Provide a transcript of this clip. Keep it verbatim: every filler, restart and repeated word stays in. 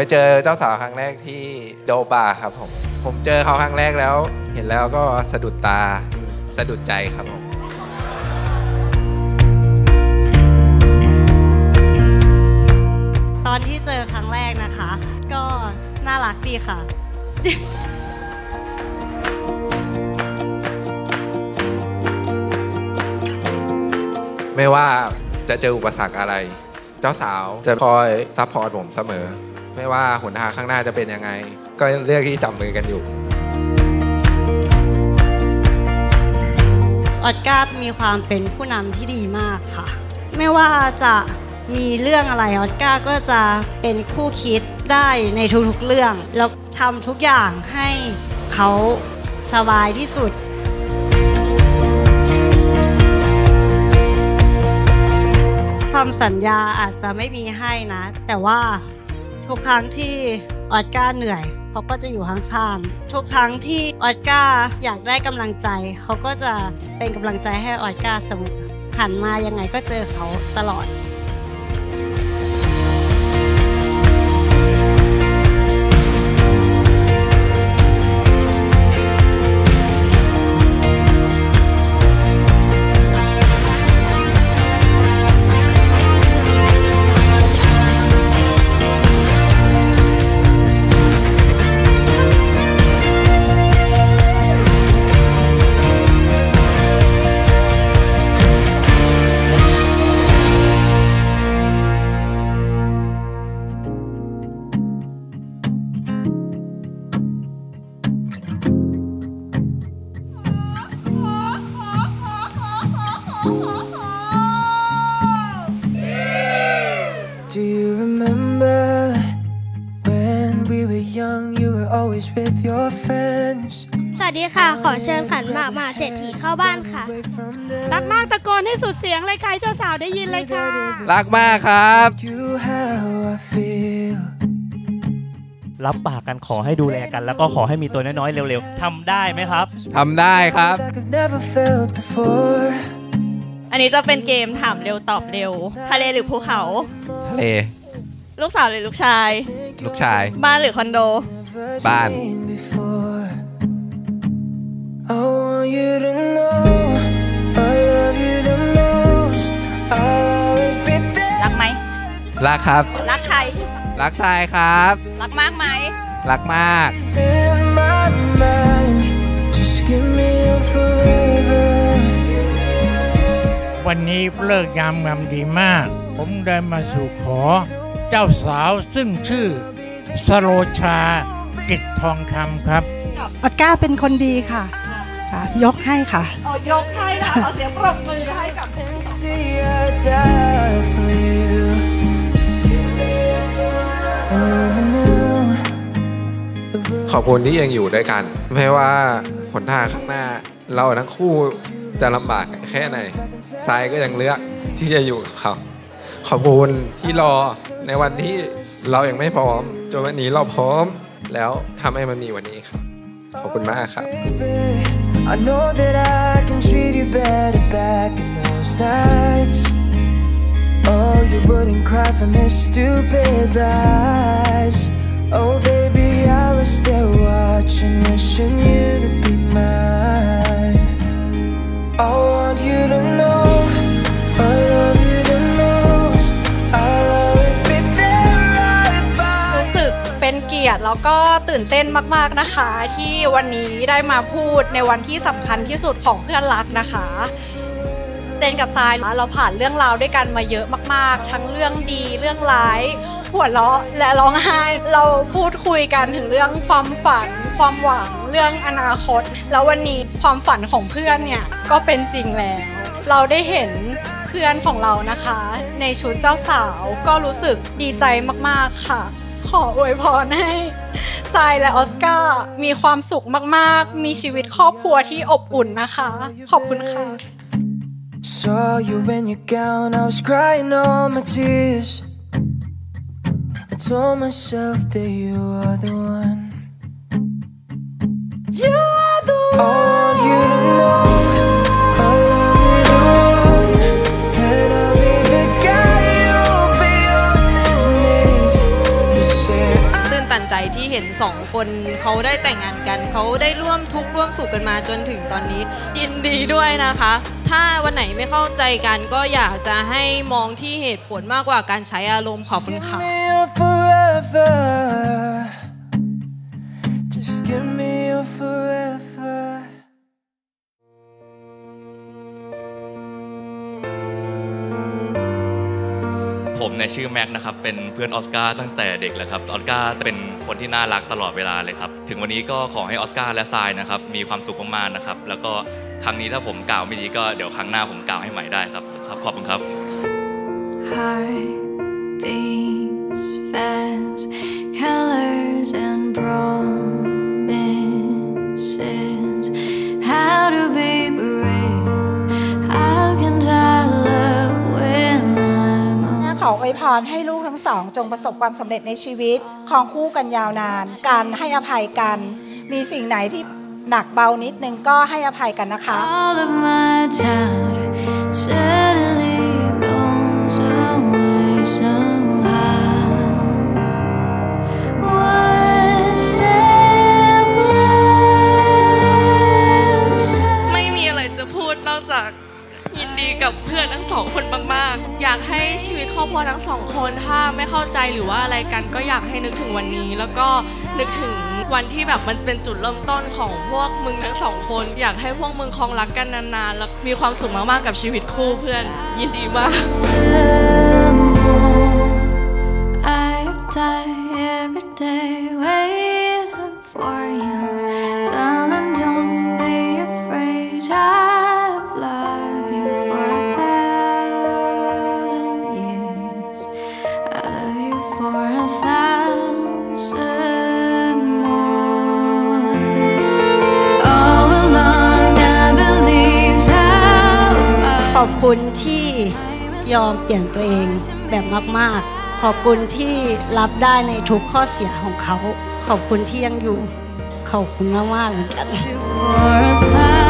เจอเจ้าสาวครั้งแรกที่โดบาร์ครับผมผมเจอเขาครั้งแรกแล้วเห็นแล้วก็สะดุดตาสะดุดใจครับผมตอนที่เจอครั้งแรกนะคะก็น่ารักดีค่ะไม่ว่าจะเจออุปสรรคอะไรเจ้าสาวจะคอยซัพพอร์ตผมเสมอไม่ว่าหนทางข้างหน้าจะเป็นยังไงก็เลือกที่จับมือกันอยู่ออสการ์มีความเป็นผู้นำที่ดีมากค่ะไม่ว่าจะมีเรื่องอะไรออสการ์ก็จะเป็นคู่คิดได้ในทุกๆเรื่องแล้วทำทุกอย่างให้เขาสบายที่สุดคำสัญญาอาจจะไม่มีให้นะแต่ว่าทุกครั้งที่ออสการ์เหนื่อยเขาก็จะอยู่ข้างๆทุกครั้งที่ออสการ์อยากได้กำลังใจเขาก็จะเป็นกำลังใจให้ออสการ์เสมอหันมายังไงก็เจอเขาตลอด Do you remember when we were young you were always with your friends สวัสดีค่ะขอเชิญขันหมากมหาเศรษฐีเข้าบ้านค่ะรักมากตะโกนให้สุดเสียงเลยค่ะเจ้าสาวได้ยินเลยค่ะรักมากครับรับปากกันขอให้ดูแลกันแล้วก็ขอให้มีตัวน้อยๆเร็วๆทำได้ไหมครับทำได้ครับอันนี้จะเป็นเกมถามเร็วตอบเร็วทะเลหรือภูเขาทะเลลูกสาวหรือลูกชายลูกชายบ้านหรือคอนโดบ้านรักไหมรักครับรักใครรักทรายครับรักมากไหมรักมากวันนี้เลิกยามงามดีมากผมเดินมาสู่ขอเจ้าสาวซึ่งชื่อสโรชากิจทองคำครับออสการ์เป็นคนดีค่ะยกให้ค่ะยกให้ค่ะเอาเสียงปรบมือให้กับขอบคุณที่ยังอยู่ด้วยกันไม่ว่าหนทางข้างหน้าเราทั้งคู่จะลำบากแค่ไหนทรายก็ยังเลือกที่จะอยู่กับเขาขอบคุณที่รอในวันที่เรายังไม่พร้อมจนวันนี้เราพร้อมแล้วทำให้มันมีวันนี้ครับขอบคุณมากครับ I know that I can treat you better back in those nights Oh you wouldn't cry from his stupid lies Oh baby I was still watching wishing you to be mine I want you to know I love you the most I'll always be there right by รู้สึกเป็นเกียรติแล้วก็ตื่นเต้นมากๆนะคะที่วันนี้ได้มาพูดในวันที่สำคัญที่สุดของเพื่อนรักนะคะเจนกับทรายเราผ่านเรื่องราวด้วยกันมาเยอะมากๆทั้งเรื่องดีเรื่องร้ายหัวเราะและร้องไห้เราพูดคุยกันถึงเรื่องความฝันความหวังเรื่องอนาคตแล้ววันนี้ความฝันของเพื่อนเนี่ยก็เป็นจริงแล้วเราได้เห็นเพื่อนของเรานะคะในชุดเจ้าสาวก็รู้สึกดีใจมากๆค่ะขออวยพรให้ทรายและออสการ์มีความสุขมากๆมีชีวิตครอบครัวที่อบอุ่นนะคะขอบคุณค่ะ Saw you in your gown, I was crying all my tears I told myself that you are the one You are the one I want you to know I'll be the one And I'll be the guy you'll be on his knees To say ที่เห็นสองคนเขาได้แต่งงานกันเขาได้ร่วมทุกข์ร่วมสุขกันมาจนถึงตอนนี้ยินดีด้วยนะคะถ้าวันไหนไม่เข้าใจกันก็อยากจะให้มองที่เหตุผลมากกว่าการใช้อารมณ์ขอบคุณค่ะ Just give me your forever. ผมในชื่อแม็กนะครับเป็นเพื่อนออสการ์ตั้งแต่เด็กเลยครับออสการ์เป็นคนที่น่ารักตลอดเวลาเลยครับถึงวันนี้ก็ขอให้ออสการ์และทรายนะครับมีความสุขมากๆนะครับแล้วก็ครั้งนี้ถ้าผมกล่าวไม่ดีก็เดี๋ยวครั้งหน้าผมกล่าวให้ใหม่ได้ครับครับขอบคุณครับ Heart beats fast, colors and promises. How to be brave? How can I love when I'm on? ขออวยพรให้ลูกทั้งสองจงประสบความสำเร็จในชีวิตครองคู่กันยาวนานการให้อภัยกันมีสิ่งไหนที่หนักเบานิดนึงก็ให้อภัยกันนะคะ All of my doubt suddenly goes away somehow. One step closer. ไม่มีอะไรจะพูดนอกจากยินดีกับเพื่อนทั้งสองคนมากๆอยากให้ชีวิตครอบครัวทั้งสองคนถ้าไม่เข้าใจหรือว่าอะไรกันก็อยากให้นึกถึงวันนี้แล้วก็นึกถึงวันที่แบบมันเป็นจุดเริ่มต้นของพวกมึงทั้งสองคนอยากให้พวกมึงคงรักกันนานๆแล้วมีความสุขมากๆกับชีวิตคู่เพื่อนยินดีมาก I die every day waiting for you. Darling, don't be afraid. I've loved you for a thousand years. I love you for a thousand more. All along I believed how far. ขอบคุณที่ยอมเปลี่ยนตัวเองแบบมากๆขอบคุณที่รับได้ในทุกข้อเสียของเขาขอบคุณที่ยังอยู่ขอบคุณมากๆเหมือนกัน For a thousand